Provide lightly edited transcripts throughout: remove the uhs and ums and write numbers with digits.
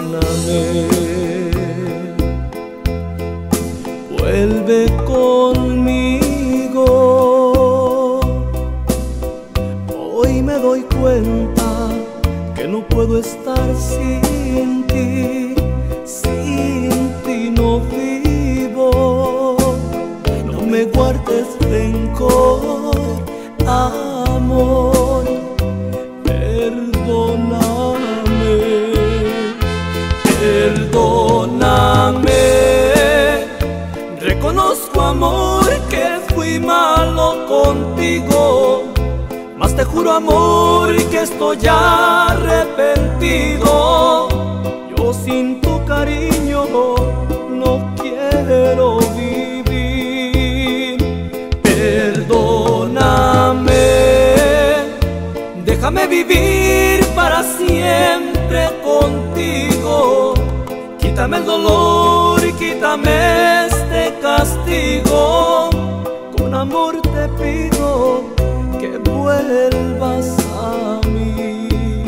Vuelve conmigo. Hoy me doy cuenta que no puedo estar sin ti. Sin ti no vivo. No me guardes rencor, amor. Perdóname, perdóname. Reconozco, amor, que fui malo contigo, mas te juro, amor, que estoy arrepentido. Yo sin tu cariño no quiero vivir. Perdóname, déjame vivir para siempre contigo. Quítame el dolor y quítame este castigo. Con amor te pido que vuelvas a mí.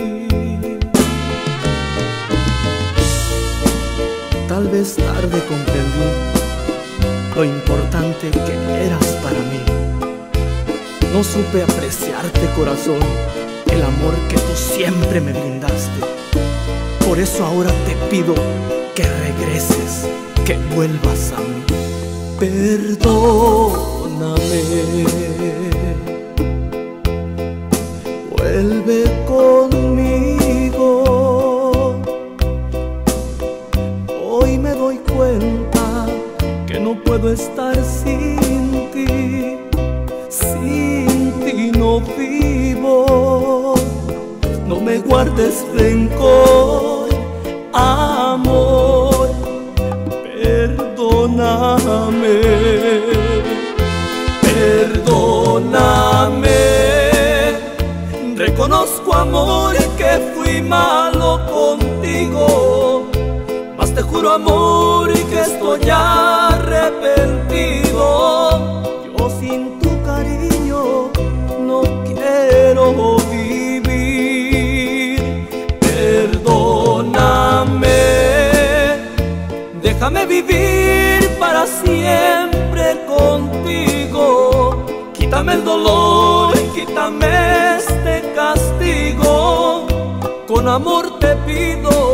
Tal vez tarde comprendí lo importante que eras para mí. No supe apreciarte, corazón, el amor que tú siempre me brindaste. Por eso ahora te pido que regreses, que vuelvas a mí. Perdóname, vuelve conmigo. Hoy me doy cuenta que no puedo estar sin ti. Sin ti no vivo. No me guardes rencor, amor. Perdóname, perdóname. Reconozco, amor, que fui malo contigo, mas te juro, amor, que estoy arrepentido. Yo sin tu cariño no quiero vivir. Perdóname, déjame vivir para siempre contigo. Quítame el dolor y quítame este castigo. Con amor te pido